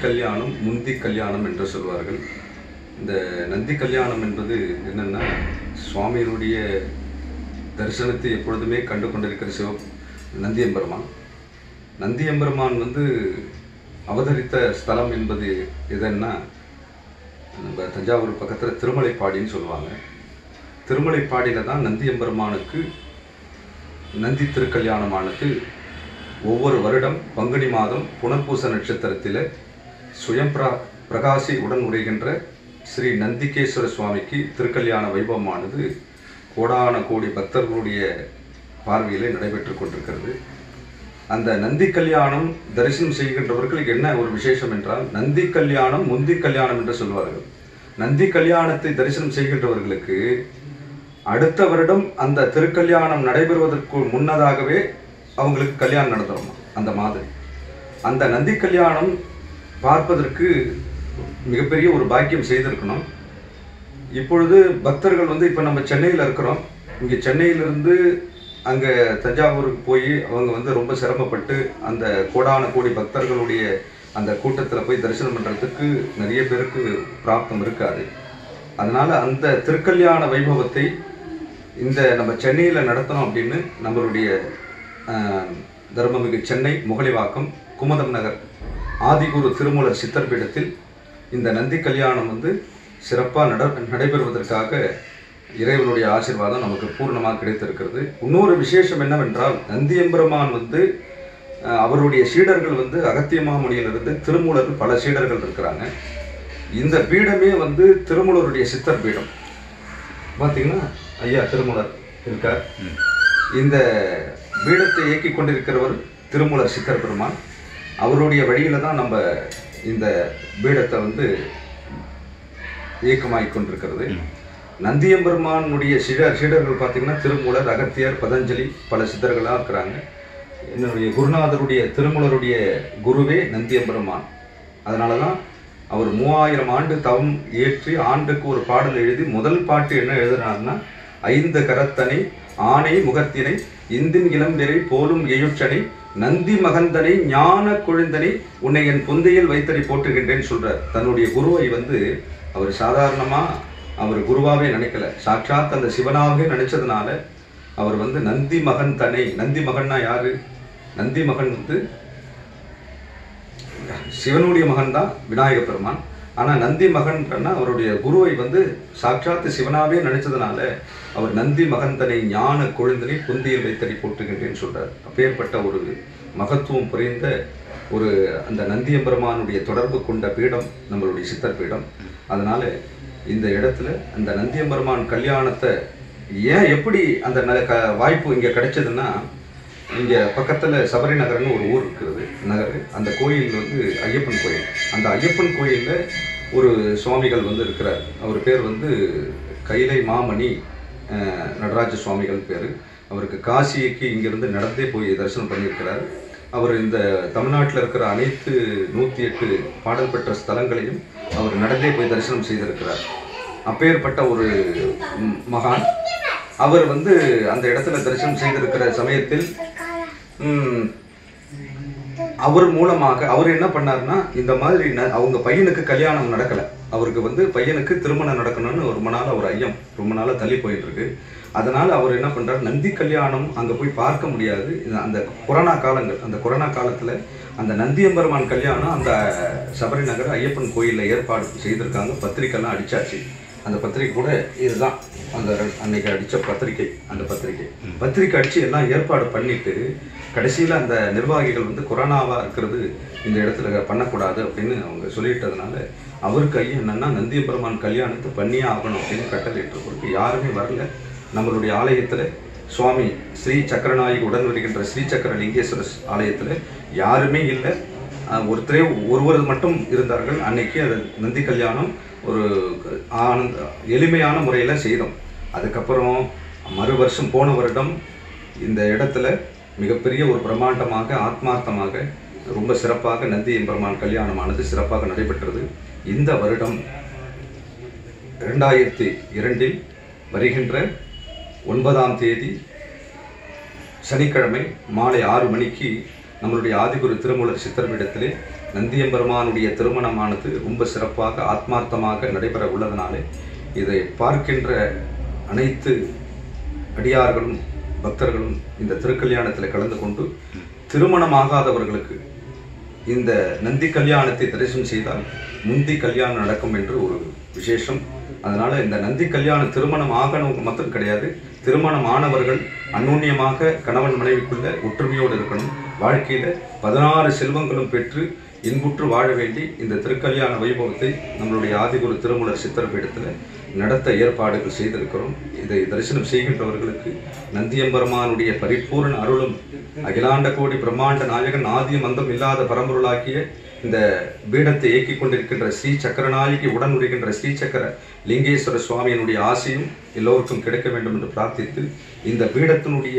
கல்யாணம் முந்தி கல்யாணம் என்று சொல்வார்கள். இந்த நந்தி கல்யாணம் என்பது என்னென்னா, சுவாமியினுடைய தரிசனத்தை எப்பொழுதுமே கண்டு கொண்டிருக்கிற நந்தியம்பெருமான். நந்தியம்பெருமான் அவதரித்த ஸ்தலம் என்பது எதுன்னா, நம்ம தஞ்சாவூர் பக்கத்தில் திருமலைப்பாடின்னு சொல்லுவாங்க. திருமலைப்பாடியில் தான் நந்தியம்பெருமானுக்கு நந்தி திருக்கல்யாணமானது ஒவ்வொரு வருடம் பங்குனி மாதம் புனர்பூச நட்சத்திரத்தில் பிரகாசி உடன் உரைகின்ற ஸ்ரீ நந்திகேஸ்வர சுவாமிக்கு திருக்கல்யாண வைபவமானது கோடான கோடி பக்தர்களுடைய பார்வையிலே நடைபெற்று கொண்டிருக்கிறது. அந்த நந்தி கல்யாணம் தரிசனம் செய்கின்றவர்களுக்கு என்ன ஒரு விசேஷம் என்றால், நந்தி கல்யாணம் முந்தி கல்யாணம் என்று சொல்வார்கள். நந்தி கல்யாணத்தை தரிசனம் செய்கின்றவர்களுக்கு அடுத்த வருடம் அந்த திருக்கல்யாணம் நடைபெறுவதற்கு முன்னதாகவே அவங்களுக்கு கல்யாணம் நடந்துடும். அந்த மாதிரி அந்த நந்தி கல்யாணம் பார்ப்பதற்கு மிகப்பெரிய ஒரு பாக்கியம் செய்திருக்கணும். இப்பொழுது பக்தர்கள் இப்போ நம்ம சென்னையில் இருக்கிறோம். இங்கே சென்னையிலிருந்து அங்கே தஞ்சாவூருக்கு போய் அவங்க ரொம்ப சிரமப்பட்டு அந்த கோடான கோடி பக்தர்களுடைய அந்த கூட்டத்தில் போய் தரிசனம் பண்ணுறதுக்கு நிறைய பேருக்கு பிராப்தம் இருக்காது. அதனால் அந்த திருக்கல்யாண வைபவத்தை இந்த நம்ம சென்னையில் நடத்தணும் அப்படின்னு நம்மளுடைய தர்மமிகு சென்னை முகலிவாக்கம் குமுதம் நகர் ஆதிகுரு திருமூலர் சித்தர் பீடத்தில் இந்த நந்தி கல்யாணம் சிறப்பாக நடைபெறுவதற்காக இறைவனுடைய ஆசீர்வாதம் நமக்கு பூர்ணமாக கிடைத்திருக்கிறது. இன்னொரு விசேஷம் என்னவென்றால், நந்தியம்பெருமான் அவருடைய சீடர்கள் அகத்தியமாமணியிலிருந்து திருமூலருக்கு பல சீடர்கள் இருக்கிறாங்க. இந்த பீடமே திருமூலருடைய சித்தர் பீடம். பார்த்தீங்கன்னா ஐயா திருமூலர் இருக்கார். இந்த பீடத்தை இயக்கி கொண்டிருக்கிறவர் திருமூலர் சித்தர் பெருமான். அவருடைய வழியில தான் நம்ம இந்த பீடத்தை இயக்கமாகிக் கொண்டிருக்கிறது. நந்தியம்பெருமானுடைய சீடர்கள் பார்த்தீங்கன்னா திருமூலர், அகத்தியர், பதஞ்சலி, பல சித்தர்களாக இருக்கிறாங்க. என்னுடைய குருநாதருடைய திருமூலருடைய குருவே நந்தியம்பெருமான். அதனால தான் அவர் 3000 ஆண்டு தவம் ஏற்றி ஆண்டுக்கு ஒரு பாடல் எழுதி முதல் பாட்டு என்ன எழுதுனார்னா, 5 கரத்தனை ஆனை முகத்தினை இந்தின் இளம்பிறை போலும் எயுற்றனை நந்தி மகந்தனை ஞான கொழுந்தனை உன்னை என் புந்தையில் வைத்தடி போட்டுகின்றேன்னு சொல்றார். தன்னுடைய குருவை அவர் சாதாரணமா அவர் குருவாவே நினைக்கல, சாட்சாத் அந்த சிவனாவே நினைச்சதுனால அவர் நந்தி மகன் தனை. நந்தி மகன்னா யாரு? நந்தி மகன் சிவனுடைய மகன் தான் விநாயக பெருமான். ஆனா நந்தி மகன் அவருடைய குருவை சாட்சாத் சிவனாவே நினைச்சதுனால அவர் நந்தி மகந்தனை ஞான கொழுந்தனை புந்தியில் வைத்தடி போட்டுகின்றேன்னு சொல்றார். அப்பேற்பட்ட ஒரு மகத்துவம் புரிந்த ஒரு அந்த நந்தியம்பெருமானுடைய தொடர்பு கொண்ட பீடம் நம்மளுடைய சித்தர் பீடம். அதனால இந்த இடத்துல அந்த நந்தியம்பெருமான் கல்யாணத்தை எப்படி அந்த வாய்ப்பு இங்கே கிடைச்சதுன்னா, இங்கே பக்கத்தில் சபரி நகர்னு ஒரு ஊர் இருக்கிறது நகர். அந்த கோயில் ஐயப்பன் கோயில். அந்த ஐயப்பன் கோயிலில் ஒரு சுவாமிகள் இருக்கிறார். அவர் பேர் கைலை மாமணி நடராஜ சுவாமிகள் பேர். அவருக்கு காசிக்கு இங்கிருந்து நடந்தே போய் தரிசனம் பண்ணியிருக்கிறார். அவர் இந்த தமிழ்நாட்டில் இருக்கிற அனைத்து 108 பாடல் பெற்ற ஸ்தலங்களையும் அவர் நடந்தே போய் தரிசனம் செய்திருக்கிறார். அப்பேற்பட்ட ஒரு மகான். அவர் அந்த இடத்துல தரிசனம் செய்திருக்கிற சமயத்தில் அவர் மூலமாக அவர் என்ன பண்ணார்னா, இந்த மாதிரி அவங்க பையனுக்கு கல்யாணம் நடக்கலை. அவருக்கு பையனுக்கு திருமணம் நடக்கணும்னு ரொம்ப நாள் ஒரு ஐயம் ரொம்ப நாளாக தள்ளி போயிட்டு இருக்கு. அதனால அவர் என்ன பண்றார், நந்தி கல்யாணம் அங்கே போய் பார்க்க முடியாது. அந்த கொரோனா காலங்கள், அந்த கொரோனா காலத்தில் அந்த நந்தியம்பெருமான் கல்யாணம் அந்த சபரி நகர் ஐயப்பன் கோயிலில் ஏற்பாடு செய்திருக்காங்க. பத்திரிக்கைலாம் அடிச்சாச்சு. அந்த பத்திரிக்கை கூட இதுதான் அந்த அன்னைக்கு அடித்த பத்திரிக்கை. அந்த பத்திரிக்கை அடித்து எல்லாம் ஏற்பாடு பண்ணிட்டு கடைசியில் அந்த நிர்வாகிகள் கொரோனாவாக இருக்கிறது இந்த இடத்துல பண்ணக்கூடாது அப்படின்னு அவங்க சொல்லிட்டதுனால அவருக்கு ஐயா என்னன்னா, நந்தியம்பெருமான் கல்யாணத்தை பண்ணியே ஆகணும் அப்படின்னு கட்டளையிட்டிருக்கு. யாருமே வரல. நம்மளுடைய ஆலயத்தில் சுவாமி ஸ்ரீ சக்கரநாயகி உடன் வருகின்ற ஸ்ரீ சக்கர லிங்கேஸ்வரர் ஆலயத்தில் யாருமே இல்லை. ஒருவர் மட்டும் இருந்தார்கள். அன்னைக்கு அது நந்தி கல்யாணம் ஒரு எளிமையான முறையில் செய்தோம். அதுக்கப்புறம் மறு வருஷம் போன வருடம் இந்த இடத்துல மிகப்பெரிய ஒரு பிரம்மாண்டமாக ஆத்மார்த்தமாக ரொம்ப சிறப்பாக நந்தியம்பெருமான் கல்யாணமானது சிறப்பாக நடைபெற்றது. இந்த வருடம் 2002 வருகின்ற 9ஆம் தேதி சனிக்கிழமை மாலை 6 மணிக்கு நம்மளுடைய ஆதிகுரு திருமூலர் சித்தர் பீடத்திலே நந்தியம்பெருமானுடைய திருமணமானது ரொம்ப சிறப்பாக ஆத்மார்த்தமாக நடைபெற உள்ளதனாலே இதை பார்க்கின்ற அனைத்து அடியார்களும் பக்தர்களும் இந்த திருக்கல்யாணத்தில் கலந்து கொண்டு திருமணமாகாதவர்களுக்கு இந்த நந்தி கல்யாணத்தை தரிசனம் செய்தால் முந்தி கல்யாணம் நடக்கும் என்று ஒரு விசேஷம். அதனால இந்த நந்தி கல்யாணம் திருமணம் ஆகணும் மட்டும் கிடையாது, திருமணம் ஆனவர்கள் அந்நுண்ணியமாக கணவன் மனைவிக்குள்ள ஒற்றுமையோடு இருக்கணும். வாழ்க்கையில 16 செல்வங்களும் பெற்று இன்புற்று வாழ வேண்டி இந்த திருக்கல்யாண வைபவத்தை நம்மளுடைய ஆதிகுரு திருமூலர் சித்தர்பீடத்தில் நடத்த ஏற்பாடுகள் செய்திருக்கிறோம். இதை தரிசனம் செய்கின்றவர்களுக்கு நந்தியம்பெருமானுடைய பரிபூர்ண அருளும் அகிலாண்ட கோடி பிரம்மாண்ட நாயகன் ஆதியம் அந்தம் இல்லாத பரம்பொருளாக்கிய இந்த பீடத்தை இயக்கிக் கொண்டிருக்கின்ற ஸ்ரீ சக்கரநாயகி உடன் உரைகின்ற ஸ்ரீ சக்கர லிங்கேஸ்வர சுவாமியினுடைய ஆசையும் எல்லோருக்கும் கிடைக்க வேண்டும் என்று பிரார்த்தித்து, இந்த பீடத்தினுடைய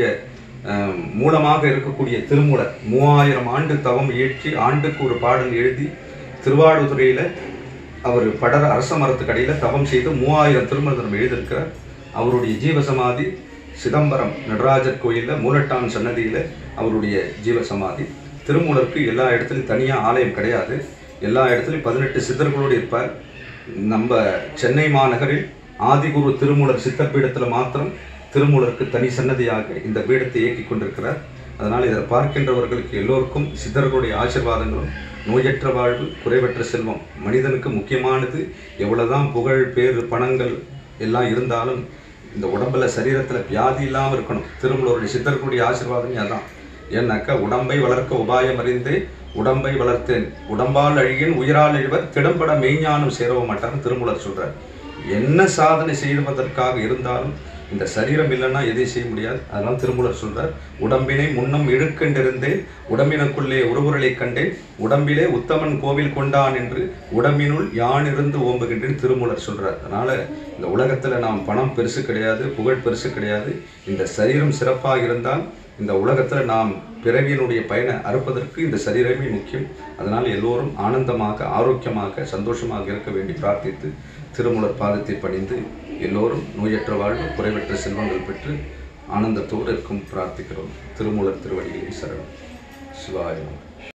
மூலமாக இருக்கக்கூடிய திருமூலர் 3000 ஆண்டு தவம் இயற்றி ஆண்டுக்கு ஒரு பாடல் எழுதி திருவாடுதுறையில அவர் படர அரச மரத்துக்கு அடியில் தவம் செய்து 3000 திருமந்திரம் எழுதியிருக்கிறார். அவருடைய ஜீவசமாதி சிதம்பரம் நடராஜர் கோயிலில் மூலட்டான் சன்னதியில் அவருடைய ஜீவசமாதி. திருமூலருக்கு எல்லா இடத்துலையும் தனியாக ஆலயம் கிடையாது, எல்லா இடத்துலையும் 18 சித்தர்களோடு இருப்பார். நம்ம சென்னை மாநகரில் ஆதிகுரு திருமூலர் சித்தப்பீடத்தில் மாத்திரம் திருமூலருக்கு தனி சன்னதியாக இந்த பீடத்தை இயக்கிக் கொண்டிருக்கிறார். அதனால் இதை பார்க்கின்றவர்களுக்கு எல்லோருக்கும் சித்தர்களுடைய ஆசீர்வாதங்களும் நோயற்ற வாழ்வு குறைவற்ற செல்வம். மனிதனுக்கு முக்கியமானது எவ்வளவுதான் புகழ் பேரு பணங்கள் எல்லாம் இருந்தாலும் இந்த உடம்புல சரீரத்தில் வியாதி இல்லாமல் இருக்கணும். திருமூலருடைய சித்தர்களுடைய ஆசீர்வாதமே அதான். ஏன்னாக்கா உடம்பை வளர்க்க உபாயம் அறிந்தே உடம்பை வளர்த்தேன், உடம்பால் அழியின் உயிரால் அழிவர் திடம்பட மெய்ஞானம் சேரவ மாட்டார்னு திருமூலர் சொல்றார். என்ன சாதனை செய்வதற்காக இருந்தாலும் இந்த சரீரம் இல்லைன்னா எதையும் செய்ய முடியாது. அதனால் திருமூலர் சொல்றார், உடம்பினை முன்னம் இழுக்கண்டிருந்தேன் உடம்பினுக்குள்ளே உருவுரலை கண்டேன் உடம்பிலே உத்தமன் கோவில் கொண்டான் என்று உடம்பினுள் யான் இருந்து ஓம்புகின்றேன் திருமூலர் சொல்றார். அதனால இந்த உலகத்துல நாம் பணம் பெருசு கிடையாது, புகழ் பெருசு கிடையாது. இந்த சரீரம் சிறப்பாக இருந்தால் இந்த உலகத்துல நாம் பிறவியினுடைய பயனை அறுப்பதற்கு இந்த சரீரமே முக்கியம். அதனால் எல்லோரும் ஆனந்தமாக ஆரோக்கியமாக சந்தோஷமாக இருக்க வேண்டி பிரார்த்தித்து திருமூலர் பாதத்தை பணிந்து எல்லோரும் நோயற்ற வாழ்வு குறைவற்ற செல்வங்கள் பெற்று ஆனந்தத்தோடு இருக்கும் பிரார்த்திக்கிறோம். திருமூலர் திருவடிகளை சரணம். சிவாய நமः.